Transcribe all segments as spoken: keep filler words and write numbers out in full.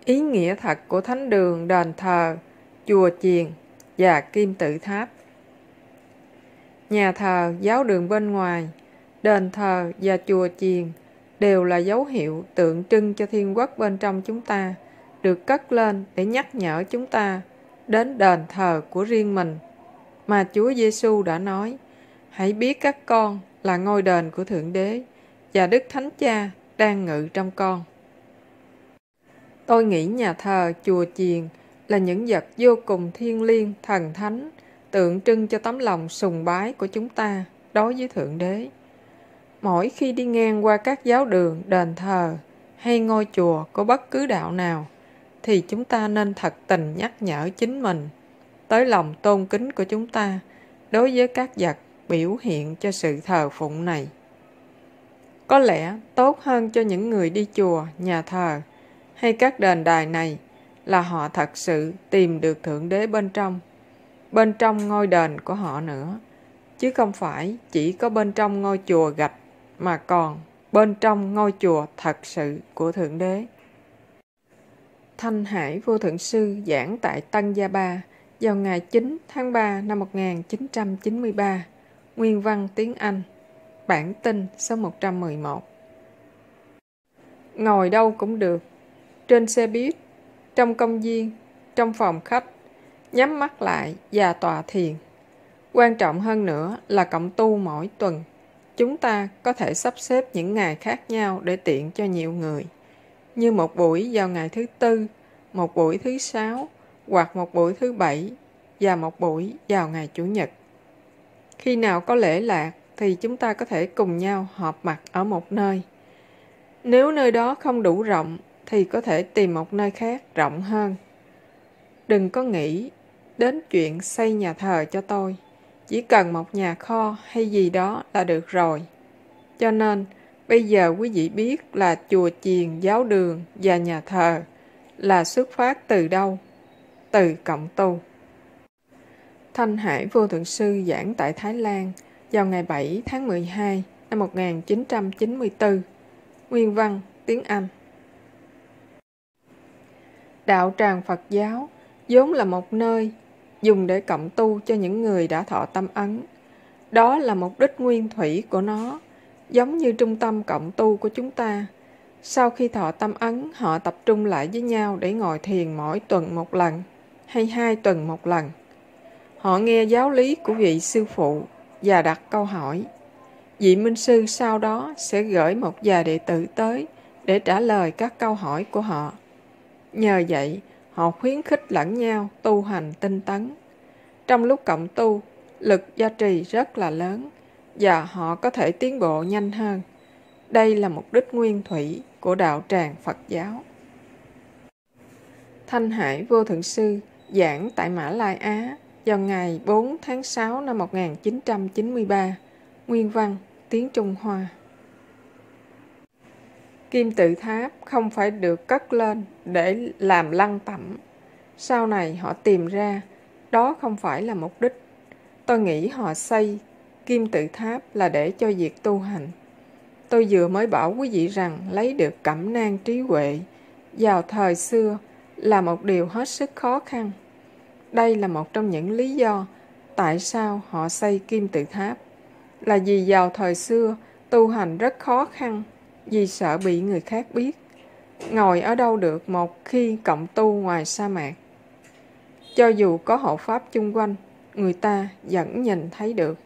Ý nghĩa thật của thánh đường, đền thờ, chùa chiền và kim tự tháp. Nhà thờ, giáo đường bên ngoài, đền thờ và chùa chiền đều là dấu hiệu tượng trưng cho thiên quốc bên trong chúng ta, được cất lên để nhắc nhở chúng ta đến đền thờ của riêng mình. Mà Chúa Giêsu đã nói, hãy biết các con là ngôi đền của Thượng Đế và Đức Thánh Cha đang ngự trong con. Tôi nghĩ nhà thờ, chùa chiền là những vật vô cùng thiêng liêng, thần thánh, tượng trưng cho tấm lòng sùng bái của chúng ta đối với Thượng Đế. Mỗi khi đi ngang qua các giáo đường, đền thờ hay ngôi chùa của bất cứ đạo nào, thì chúng ta nên thật tình nhắc nhở chính mình tới lòng tôn kính của chúng ta đối với các vật biểu hiện cho sự thờ phụng này. Có lẽ tốt hơn cho những người đi chùa, nhà thờ hay các đền đài này là họ thật sự tìm được Thượng Đế bên trong, bên trong ngôi đền của họ nữa, chứ không phải chỉ có bên trong ngôi chùa gạch, mà còn bên trong ngôi chùa thật sự của Thượng Đế. Thanh Hải Vô Thượng Sư giảng tại Tân Gia Ba vào ngày chín tháng ba năm một nghìn chín trăm chín mươi ba, nguyên văn tiếng Anh, bản tin số một trăm mười một. Ngồi đâu cũng được, trên xe buýt, trong công viên, trong phòng khách, nhắm mắt lại và tọa thiền. Quan trọng hơn nữa là cộng tu mỗi tuần. Chúng ta có thể sắp xếp những ngày khác nhau để tiện cho nhiều người, như một buổi vào ngày thứ Tư, một buổi thứ Sáu, hoặc một buổi thứ Bảy và một buổi vào ngày Chủ nhật. Khi nào có lễ lạc thì chúng ta có thể cùng nhau họp mặt ở một nơi. Nếu nơi đó không đủ rộng thì có thể tìm một nơi khác rộng hơn. Đừng có nghĩ đến chuyện xây nhà thờ cho tôi. Chỉ cần một nhà kho hay gì đó là được rồi. Cho nên, bây giờ quý vị biết là chùa chiền, giáo đường và nhà thờ là xuất phát từ đâu? Từ cộng tu. Thanh Hải Vô Thượng Sư giảng tại Thái Lan vào ngày bảy tháng mười hai năm một nghìn chín trăm chín mươi tư. Nguyên văn tiếng Anh. Đạo tràng Phật giáo vốn là một nơi dùng để cộng tu cho những người đã thọ tâm ấn. Đó là mục đích nguyên thủy của nó, giống như trung tâm cộng tu của chúng ta. Sau khi thọ tâm ấn, họ tập trung lại với nhau để ngồi thiền mỗi tuần một lần, hay hai tuần một lần. Họ nghe giáo lý của vị sư phụ và đặt câu hỏi. Vị minh sư sau đó sẽ gửi một vài đệ tử tới để trả lời các câu hỏi của họ. Nhờ vậy, họ khuyến khích lẫn nhau tu hành tinh tấn. Trong lúc cộng tu, lực gia trì rất là lớn và họ có thể tiến bộ nhanh hơn. Đây là mục đích nguyên thủy của đạo tràng Phật giáo. Thanh Hải Vô Thượng Sư giảng tại Mã Lai Á vào ngày bốn tháng sáu năm một nghìn chín trăm chín mươi ba, nguyên văn tiếng Trung Hoa. Kim tự tháp không phải được cất lên để làm lăng tẩm. Sau này họ tìm ra đó không phải là mục đích. Tôi nghĩ họ xây kim tự tháp là để cho việc tu hành. Tôi vừa mới bảo quý vị rằng lấy được cẩm nang trí huệ vào thời xưa là một điều hết sức khó khăn. Đây là một trong những lý do tại sao họ xây kim tự tháp. Là vì vào thời xưa tu hành rất khó khăn vì sợ bị người khác biết. Ngồi ở đâu được một khi cộng tu ngoài sa mạc. Cho dù có hộ pháp chung quanh, người ta vẫn nhìn thấy được.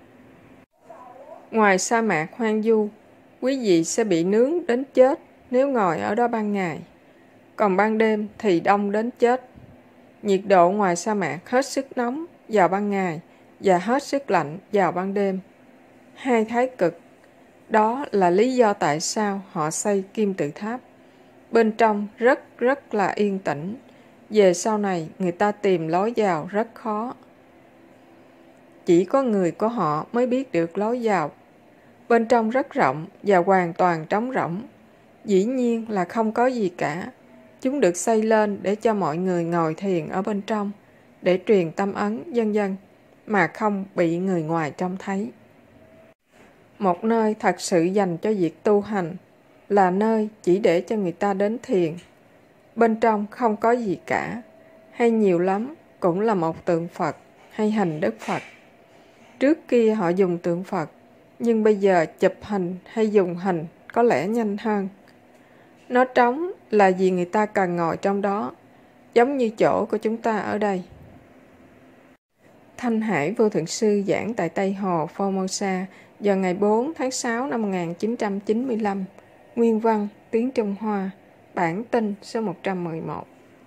Ngoài sa mạc hoang vu, quý vị sẽ bị nướng đến chết nếu ngồi ở đó ban ngày. Còn ban đêm thì đông đến chết. Nhiệt độ ngoài sa mạc hết sức nóng vào ban ngày và hết sức lạnh vào ban đêm. Hai thái cực. Đó là lý do tại sao họ xây kim tự tháp. Bên trong rất rất là yên tĩnh. Về sau này người ta tìm lối vào rất khó. Chỉ có người của họ mới biết được lối vào. Bên trong rất rộng và hoàn toàn trống rỗng. Dĩ nhiên là không có gì cả. Chúng được xây lên để cho mọi người ngồi thiền ở bên trong, để truyền tâm ấn vân vân, mà không bị người ngoài trông thấy. Một nơi thật sự dành cho việc tu hành là nơi chỉ để cho người ta đến thiền. bên trong không có gì cả, hay nhiều lắm cũng là một tượng Phật hay hình Đức Phật. Trước kia họ dùng tượng Phật, nhưng bây giờ chụp hình hay dùng hình có lẽ nhanh hơn. Nó trống là vì người ta cần ngồi trong đó, giống như chỗ của chúng ta ở đây. Thanh Hải Vô Thượng Sư giảng tại Tây Hồ, Formosa vào ngày bốn tháng sáu năm một nghìn chín trăm chín mươi lăm. Nguyên văn tiếng Trung Hoa, bản tin số một trăm mười một.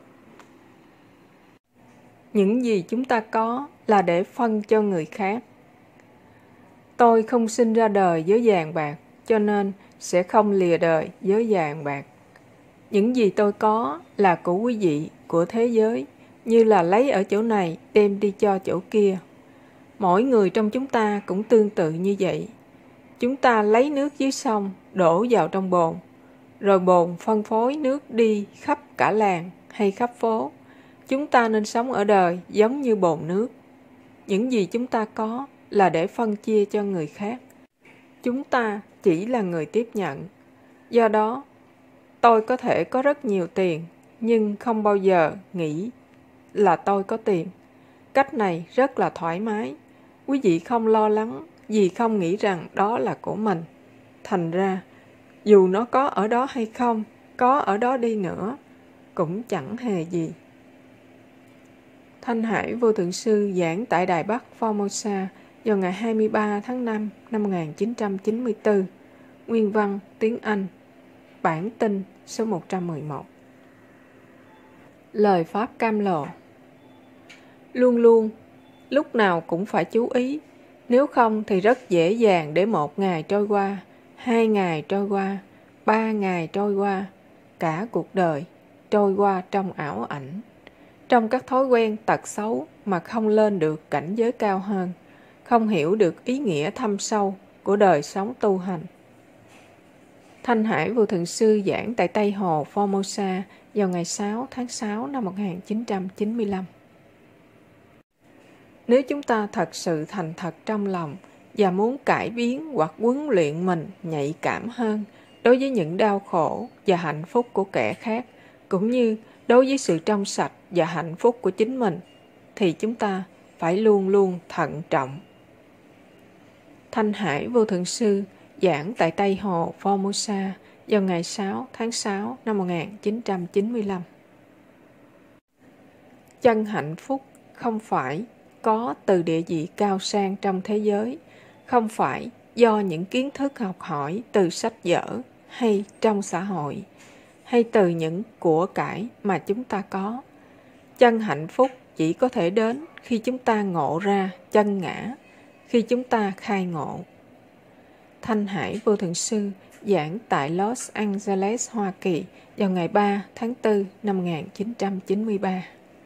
Những gì chúng ta có là để phân cho người khác. Tôi không sinh ra đời với vàng bạc, cho nên sẽ không lìa đời với vàng bạc. Những gì tôi có là của quý vị, của thế giới, như là lấy ở chỗ này đem đi cho chỗ kia. Mỗi người trong chúng ta cũng tương tự như vậy. Chúng ta lấy nước dưới sông, đổ vào trong bồn, rồi bồn phân phối nước đi khắp cả làng hay khắp phố. Chúng ta nên sống ở đời giống như bồn nước. Những gì chúng ta có là để phân chia cho người khác. Chúng ta chỉ là người tiếp nhận. Do đó, tôi có thể có rất nhiều tiền, nhưng không bao giờ nghĩ là tôi có tiền. Cách này rất là thoải mái. Quý vị không lo lắng vì không nghĩ rằng đó là của mình. Thành ra, dù nó có ở đó hay không, có ở đó đi nữa, cũng chẳng hề gì. Thanh Hải Vô Thượng Sư giảng tại Đài Bắc, Formosa vào ngày hai mươi ba tháng năm năm một nghìn chín trăm chín mươi tư. Nguyên văn tiếng Anh, bản tin số một trăm mười một. Lời Pháp cam lộ. Luôn luôn, lúc nào cũng phải chú ý, nếu không thì rất dễ dàng để một ngày trôi qua, hai ngày trôi qua, ba ngày trôi qua, cả cuộc đời trôi qua trong ảo ảnh, trong các thói quen tật xấu mà không lên được cảnh giới cao hơn, không hiểu được ý nghĩa thâm sâu của đời sống tu hành. Thanh Hải Vô Thượng Sư giảng tại Tây Hồ, Formosa vào ngày sáu tháng sáu năm một nghìn chín trăm chín mươi lăm. Nếu chúng ta thật sự thành thật trong lòng và muốn cải biến hoặc huấn luyện mình nhạy cảm hơn đối với những đau khổ và hạnh phúc của kẻ khác, cũng như đối với sự trong sạch và hạnh phúc của chính mình, thì chúng ta phải luôn luôn thận trọng. Thanh Hải Vô Thượng Sư giảng tại Tây Hồ, Formosa vào ngày sáu tháng sáu năm một nghìn chín trăm chín mươi lăm. Chân hạnh phúc không phải có từ địa vị cao sang trong thế giới, không phải do những kiến thức học hỏi từ sách vở hay trong xã hội, hay từ những của cải mà chúng ta có. Chân hạnh phúc chỉ có thể đến khi chúng ta ngộ ra chân ngã, khi chúng ta khai ngộ. Thanh Hải Vô Thượng Sư giảng tại Los Angeles, Hoa Kỳ vào ngày ba tháng tư năm một nghìn chín trăm chín mươi ba.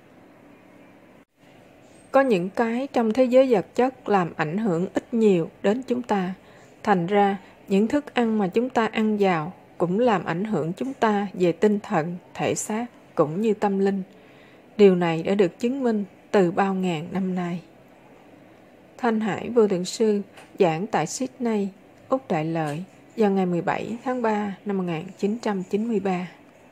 Có những cái trong thế giới vật chất làm ảnh hưởng ít nhiều đến chúng ta. Thành ra, những thức ăn mà chúng ta ăn vào cũng làm ảnh hưởng chúng ta về tinh thần, thể xác cũng như tâm linh. Điều này đã được chứng minh từ bao ngàn năm nay. Thanh Hải Vô Thượng Sư giảng tại Sydney, Úc Đại Lợi vào ngày mười bảy tháng ba năm một nghìn chín trăm chín mươi ba.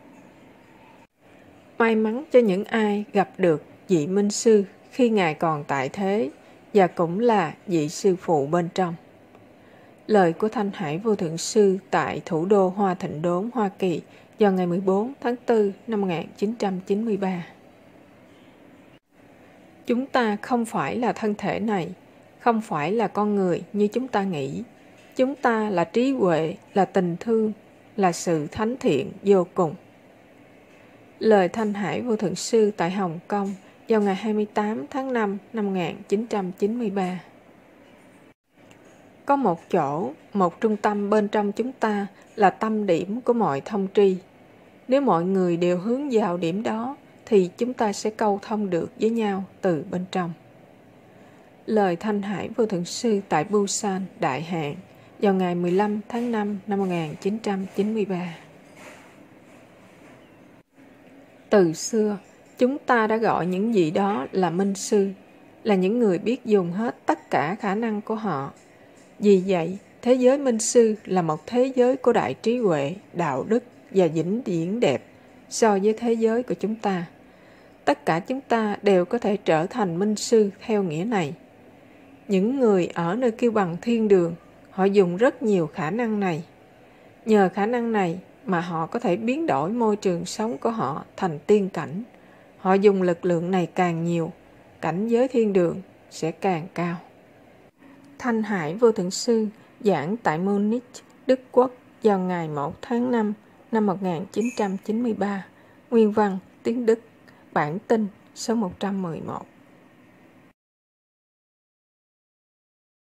May mắn cho những ai gặp được vị Minh Sư khi Ngài còn tại thế, và cũng là vị sư phụ bên trong. Lời của Thanh Hải Vô Thượng Sư tại thủ đô Hoa Thịnh Đốn, Hoa Kỳ vào ngày mười bốn tháng tư năm một nghìn chín trăm chín mươi ba. Chúng ta không phải là thân thể này, không phải là con người như chúng ta nghĩ. Chúng ta là trí huệ, là tình thương, là sự thánh thiện vô cùng. Lời Thanh Hải Vô Thượng Sư tại Hồng Kông vào ngày hai mươi tám tháng năm năm một nghìn chín trăm chín mươi ba. Có một chỗ, một trung tâm bên trong chúng ta là tâm điểm của mọi thông tri. Nếu mọi người đều hướng vào điểm đó, thì chúng ta sẽ câu thông được với nhau từ bên trong. Lời Thanh Hải Vô Thượng Sư tại Busan, Đại Hàn vào ngày mười lăm tháng năm năm một nghìn chín trăm chín mươi ba. Từ xưa, chúng ta đã gọi những vị đó là Minh Sư, là những người biết dùng hết tất cả khả năng của họ. Vì vậy, thế giới Minh Sư là một thế giới của đại trí huệ, đạo đức và vĩnh viễn đẹp, so với thế giới của chúng ta. Tất cả chúng ta đều có thể trở thành minh sư theo nghĩa này. Những người ở nơi kêu bằng thiên đường, họ dùng rất nhiều khả năng này. Nhờ khả năng này mà họ có thể biến đổi môi trường sống của họ thành tiên cảnh. Họ dùng lực lượng này càng nhiều, cảnh giới thiên đường sẽ càng cao. Thanh Hải Vô Thượng Sư giảng tại Munich, Đức Quốc vào ngày prvního tháng năm năm một nghìn chín trăm chín mươi ba. Nguyên văn tiếng Đức, bản tin số một trăm mười một.